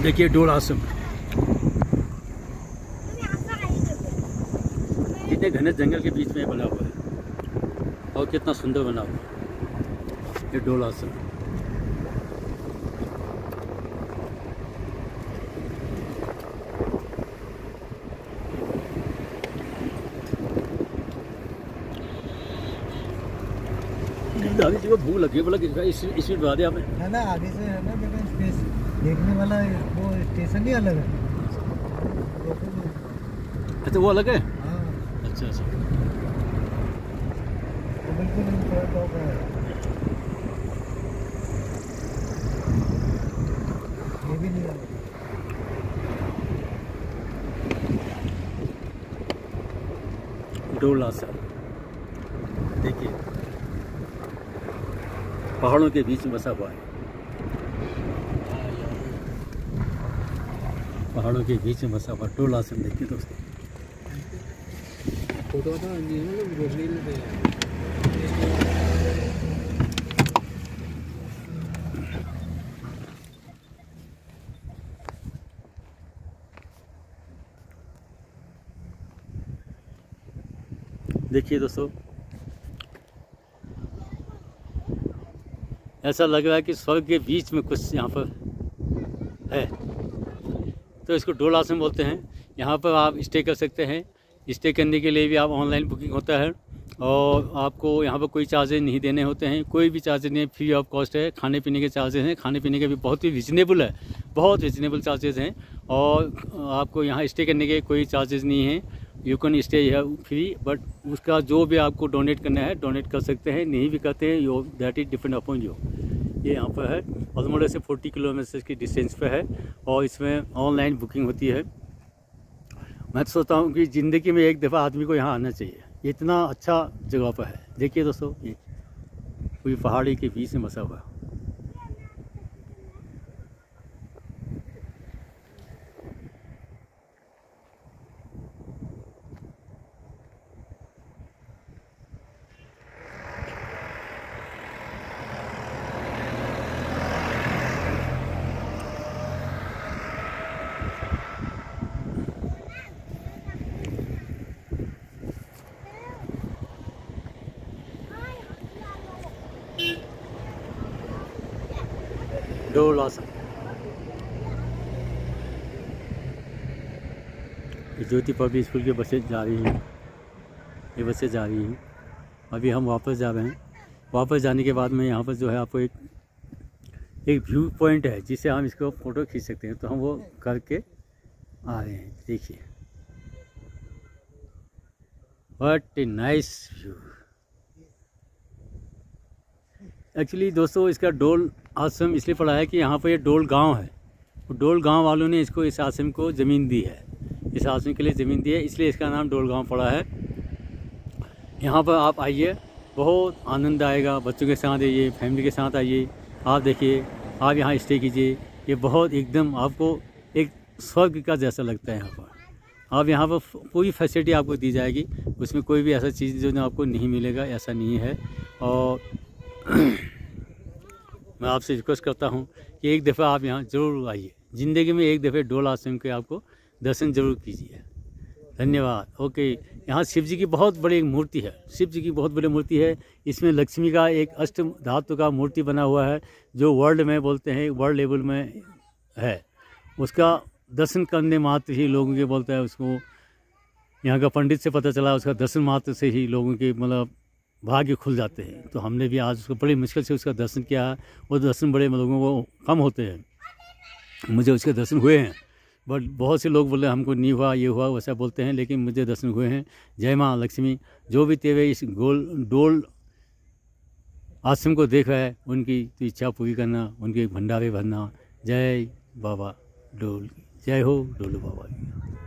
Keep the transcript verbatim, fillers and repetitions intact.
देखिए डोल आश्रम कितने घने जंगल के बीच में बना हुआ है और कितना सुंदर बना हुआ है ये डोल आश्रम। दादी जी को भूख लगी बोला कि इस इसमें बता दिया आपने है ना, आगे से है ना देखो स्पेस देखने वाला वो स्टेशन ही अलग है। अच्छा वो अलग है। हाँ अच्छा अच्छा तो बिल्कुल इंफ्रारेड टॉप है ये भी नहीं है। डोल आश्रम देखिए पहाड़ों के बीच में बसा हुआ है, पहाड़ों के बीच में बसा हुआ डोल आश्रम देखिए दोस्तों। फोटो तो देखिए दोस्तों ऐसा लग रहा है कि स्वर्ग के बीच में कुछ यहाँ पर है, तो इसको डोल आश्रम बोलते हैं। यहाँ पर आप स्टे कर सकते हैं। स्टे करने के लिए भी आप ऑनलाइन बुकिंग होता है और आपको यहाँ पर कोई चार्जेज नहीं देने होते हैं, कोई भी चार्जेज नहीं, फ्री ऑफ कॉस्ट है। खाने पीने के चार्जेज हैं, खाने पीने के भी बहुत ही रिजनेबल है, बहुत रिजनेबल चार्जेज हैं और आपको यहाँ स्टे करने के कोई चार्जेज नहीं हैं। यू कैन स्टे है फ्री, बट उसका जो भी आपको डोनेट करना है डोनेट कर सकते हैं, नहीं भी करते हैं yo that is depend upon you. ये यहाँ पर है ऑलमोस्ट से चालीस किलोमीटर की डिस्टेंस पे है और इसमें ऑनलाइन बुकिंग होती है। मैं तो सोचता हूँ कि ज़िंदगी में एक दफ़ा आदमी को यहाँ आना चाहिए, ये इतना अच्छा जगह पर है। देखिए दोस्तों ये कोई पहाड़ी के बीच में बसा हुआ है। डोल आश्रम ज्योति पब्लिक स्कूल की बसें जा रही हैं, ये बसें जा रही हैं। अभी हम वापस जा रहे हैं। वापस जाने के बाद में यहाँ पर जो है आपको एक एक व्यू पॉइंट है जिससे हम इसको फ़ोटो खींच सकते हैं, तो हम वो करके आ रहे हैं। देखिए what a nice view. Actually दोस्तों इसका डोल आश्रम इसलिए पड़ा है कि यहाँ पर ये डोल गांव है, डोल गांव वालों ने इसको इस आश्रम को ज़मीन दी है, इस आश्रम के लिए ज़मीन दी है, इसलिए इसका नाम डोल गांव पड़ा है। यहाँ पर आप आइए, बहुत आनंद आएगा। बच्चों के साथ आइए, फैमिली के साथ आइए, आप देखिए, आप यहाँ स्टे कीजिए। ये बहुत एकदम आपको एक स्वर्ग का जैसा लगता है। यहाँ पर आप यहाँ पर पूरी फैसिलिटी आपको दी जाएगी, उसमें कोई भी ऐसा चीज़ जो आपको नहीं मिलेगा ऐसा नहीं है। और मैं आपसे रिक्वेस्ट करता हूँ कि एक दफ़ा आप यहाँ ज़रूर आइए, ज़िंदगी में एक दफ़े डोल आश्रम के आपको दर्शन जरूर कीजिए। धन्यवाद। ओके। यहाँ शिव जी की बहुत बड़ी मूर्ति है, शिव जी की बहुत बड़ी मूर्ति है। इसमें लक्ष्मी का एक अष्ट धातु का मूर्ति बना हुआ है जो वर्ल्ड में बोलते हैं, वर्ल्ड लेवल में है। उसका दर्शन करने मात्र ही लोगों के बोलता है, उसको यहाँ का पंडित से पता चला, उसका दर्शन मात्र से ही लोगों के मतलब भाग्य खुल जाते हैं। तो हमने भी आज उसको बड़ी मुश्किल से उसका दर्शन किया है। वो दर्शन बड़े लोगों को कम होते हैं, मुझे उसके दर्शन हुए हैं, बट बहुत से लोग बोले हमको नहीं हुआ, ये हुआ वैसा बोलते हैं, लेकिन मुझे दर्शन हुए हैं। जय माँ लक्ष्मी। जो भी तेरे इस गोल डोल आश्रम को देख रहा है उनकी तो इच्छा पूरी करना, उनके भंडारे भरना। जय बाबा डोल, जय हो डोलू बाबा की।